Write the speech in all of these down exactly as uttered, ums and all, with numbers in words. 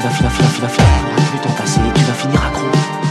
vas finir, finir, finir, finir, tu pourras plus t'en passer, tu vas finir accro.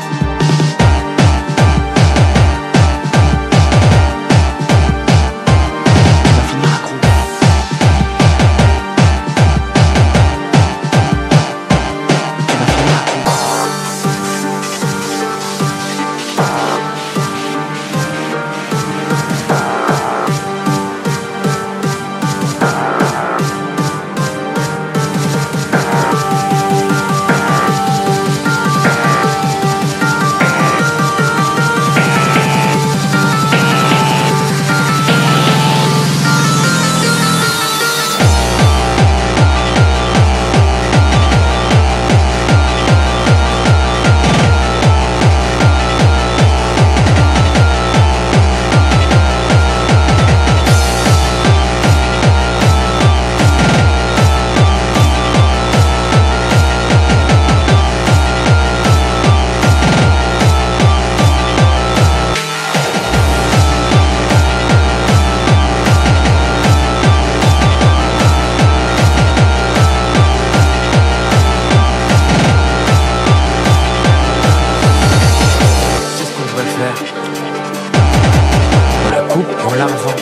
On la revend.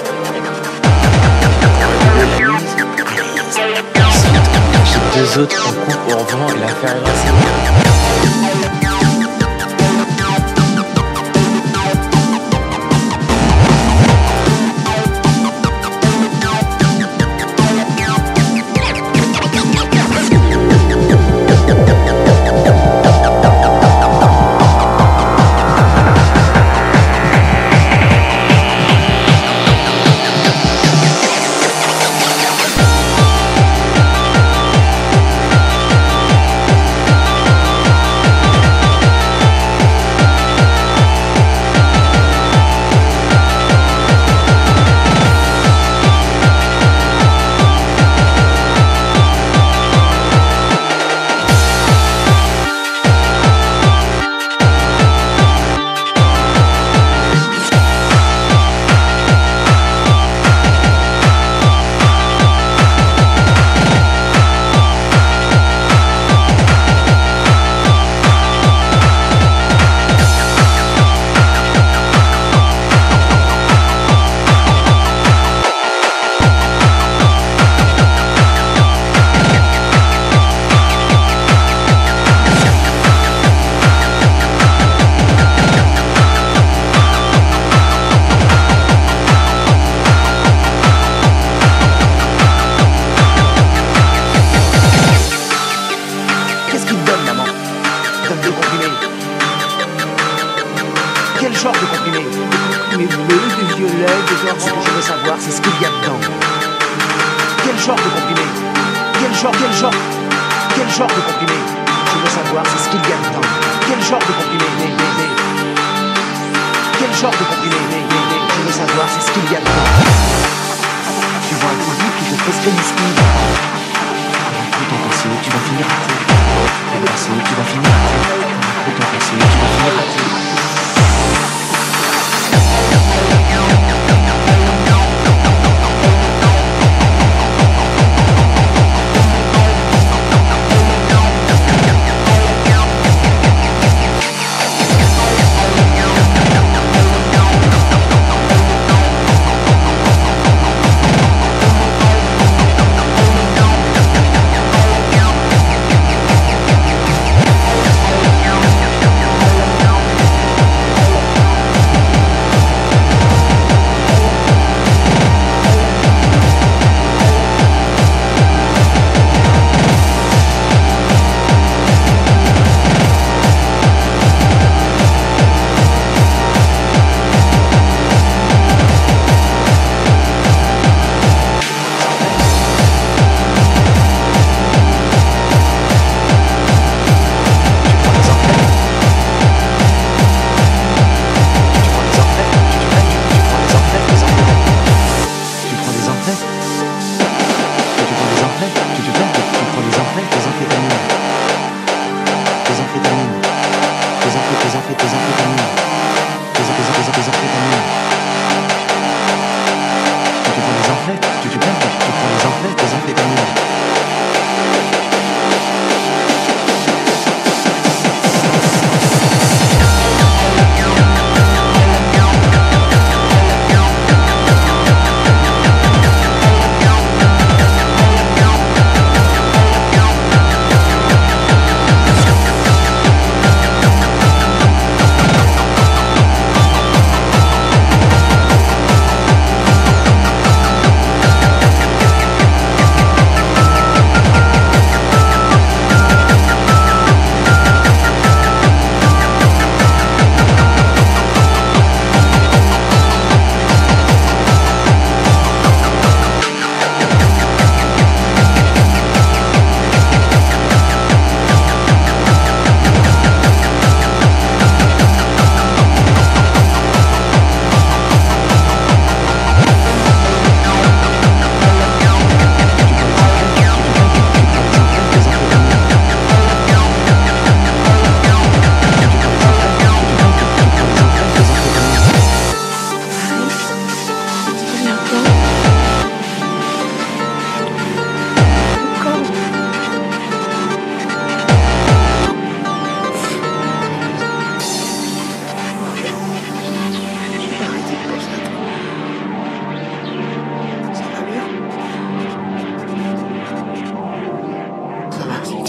J'ai deux autres, on coupe, on revend et l'affaire est lancée. Quel genre de comprimé? Des comprimés bleus, des violets, des oranges. Ce que je veux savoir, c'est ce qu'il y a dedans. Quel genre de comprimé? Quel genre, quel genre, quel genre de comprimé? Je veux savoir, c'est ce qu'il y a dedans. Quel genre de comprimé? Quel genre de comprimé? Je veux savoir, c'est ce qu'il y a dedans. Tu vois un produit qui te prescrit du speed. Plus t'en passer, tu vas finir accro. T'en passer, tu vas finir accro. Plus t'en passer, tu vas finir accro.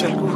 Quel goût.